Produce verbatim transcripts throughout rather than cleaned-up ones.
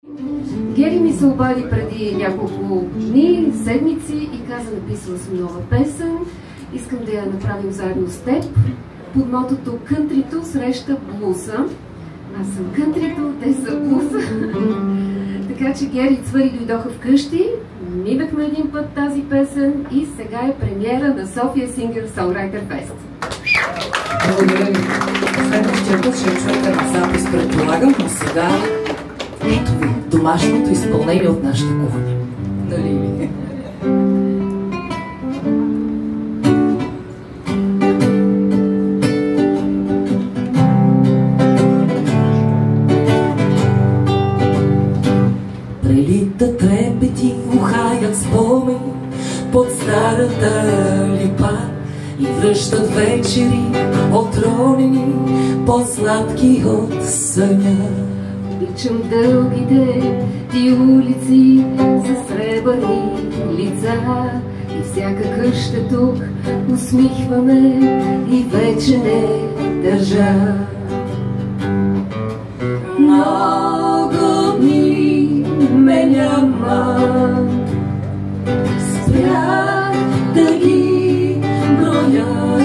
Гери ми се обади преди няколко дни, седмици и каза: написала съм нова песен, искам да я направим заедно с теб под мотото "Кънтрито среща блуса". Аз съм кънтрито, те са блуса. Така че Гери и Цвъри дойдоха вкъщи, мигахме един път тази песен и сега е премиера на София Singer-Songwriter Fest. Благодаря ви. Следващия път ще чуете на запис, предполагам, но сега ето ви домашното изпълнение от нашата кухня. Нали ли? Прелита трепети, ухаят спомени под старата липа и връщат вечери отронени, по-сладки от съня. Обичам дългите ти улици с сребърни лица и всяка къща тук усмихваме и вече не държа. Много дни ме няма, спрях да ги броя,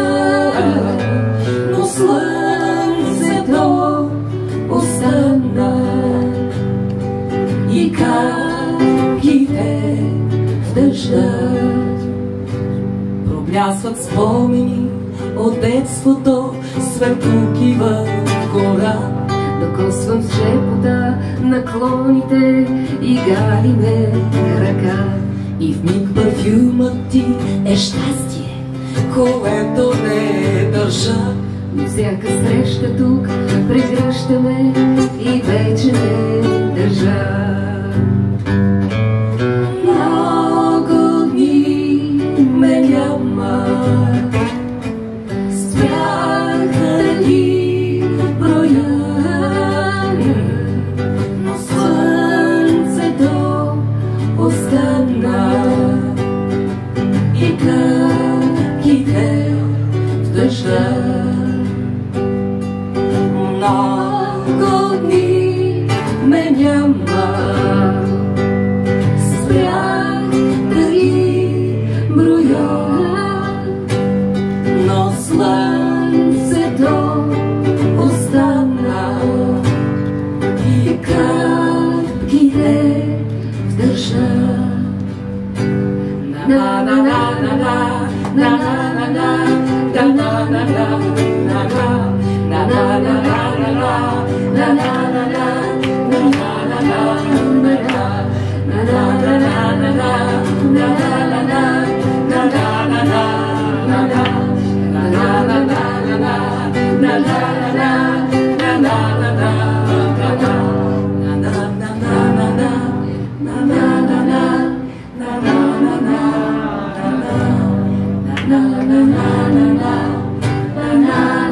но слънцето остана и капките в дъжда. Проблясват спомени от детството, светлуки в гора. Докосвам с шепота наклоните и галиме ръка. И в миг парфюмът ти е щастие, което не държа. Но всяка среща тук прегръщаме и вече не държа. Много дни ме няма, спрях да ги броя, но слънцето остана и капките в дъжда. Много дни ме няма, спрях да ги броя, но слънцето остана и капките в дъжда. На на на на на на на на на на na na na